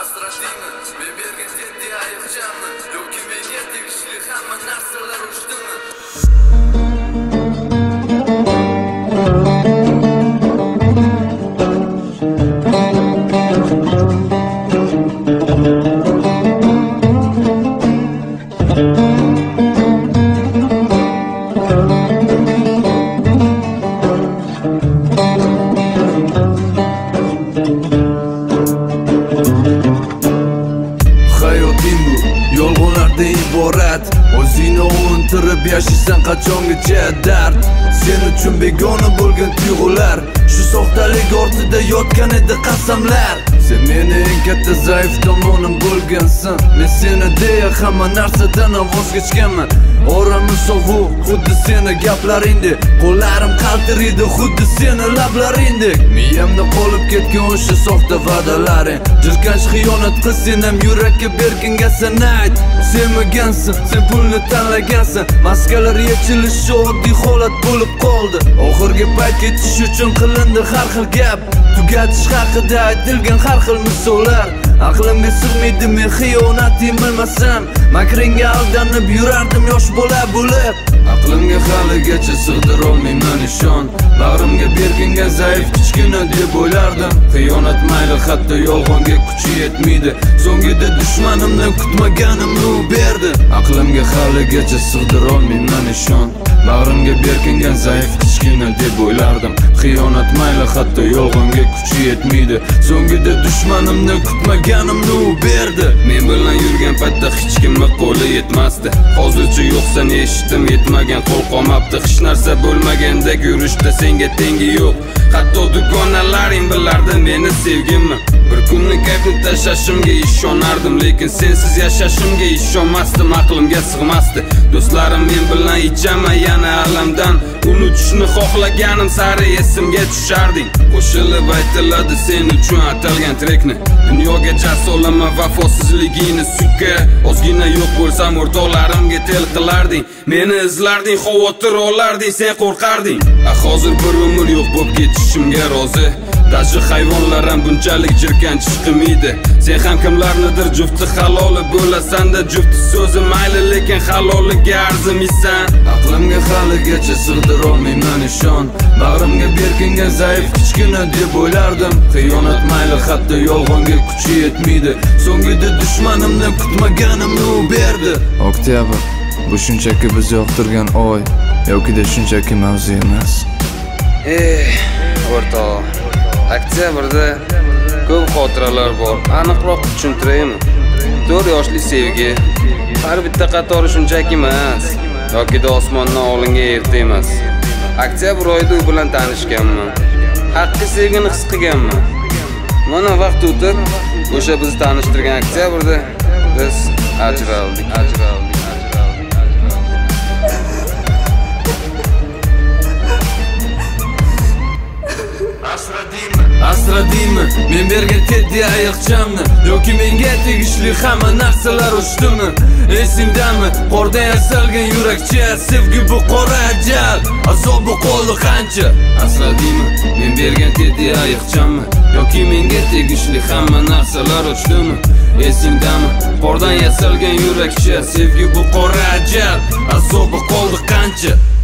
Asradingmi, men bergan teddi ayiqchamni, yoki menga tegishli hamma narsalar uchdimi? Yolg'onlardan iborat, o'zingni o'ntirib yashaysan qachongacha dard. Sen uchun begona bo'lgan tuyg'ular, shu soxtalik ortida yotgan edi qasamlar. Sen meni eng katta zaif tomonim bo'lgansan, men seni deya hamma narsadan voz kechganman. Oramiz sovuq, xuddi seni gaplaringdek, qo'llarim qaltiraydi xuddi seni lablaringdek. Miyamda qolib ketgan o'sha soxta va'dalaring, jirkanch xiyonat qil sen ham yurakka berkingasan ayt. Sevmagansan, sen pulni tanlagansan, maskalar yechilishi oddiy holat bo'lib qoldi. Oxirgi payt ketish uchun qilindi har xil gap, tugatish haqida aytilgan har xil misollar. Aqlimga sig'maydi men xiyonatni bilmasam, makringga aldanib yurardim yosh bola bo'lib. Aqlimga haligacha sig'dira olmayman ishon, bag'rimga berkingan zaif kichkina deb o'ylardim. Xiyonat mayli, hatto yolg'onga kuchi yetmaydi, so'ngida dushmanimdan kutmaganimni u berdi. Aqlimga haligacha sig'dira olmayman ishon, bag'rimga berkingan zaif kichkina deb o'ylardim. Xiyonat mayli, hatto yolg'onga kuchi yetmaydi, so'ngida dushmanimdan kutmaganimni u berdi. Men bilan yurgan paytda hech kimga qo'li yetmasdi, hozircha yo'qsan eshitdim yetmagan qo'l qolmabdi. Hech narsa bo'lmagandek yurishda senga tengi yo'q, hatto dugonalaring bilardi meni sevgimni. Bir kunni kayfni tashlashimga ishonardim, lekin sensiz yashashimga ishonmasdim, aqlimga sig'masdi. Do'stlarim men bilan ichaman yana alamdan, unutishni xohlaganim sari esimga tusharding. Qo'shilib aytiladi sen uchun atalgan trekni, dunyoga jar solaman vafosizligingni sukka. Ozgina yo'q bo'lsam o'rtoqlarimga tel qilarding, meni izlarding, xavotir olarding, sen qo'rqarding. Hozir bir umr yo'q bo'lib ketishimga rozi, dashi hayvonlar ham bunchalik jirkanch qilmaydi. Sen ham kimlarnidir jufti haloli bo'lasan-da, jufti so'zi mayli, lekin haloliga arzimaysan. Aqlimga haligacha sig'dira olmayman ishon, bag'rimga berkingan zaif kichkina deb o'ylardim. Xiyonat mayli, hatto yolg'onga kuchi yetmaydi, so'ngida dushmanimdan kutmaganimni u berdi. Oktyabr, bu shunchaki biz yoqtirgan oy, yoki-da shunchaki mavzu emas. O'rtoq, oktyabrda ko'p xotiralar bor. Aniqroq tushuntiraymi? 4 yoshli sevgi har bitta qatori shunchaki emas, yoki-da osmondan olingan erta emas. Oktyabr oyida u bilan tanishganman, haqiqiy sevgini his qilganman. Mana vaqt o'tib, o'sha bizni tanishtirgan oktyabrda biz ajraldik. Asradingmi, men bergan teddi ayiqchamni, yoki menga tegishli hamma narsalar uchdimi? Esingdami, qordan yasalgan yurakcha, sevgi bu qora ajal, azobi qoldi qancha. Asradingmi, men bergan teddi ayiqchamni, yoki menga tegishli hamma narsalar uchdimi? Esingdami, qordan yasalgan yurakcha, sevgi bu qora ajal, azobi qoldi qancha.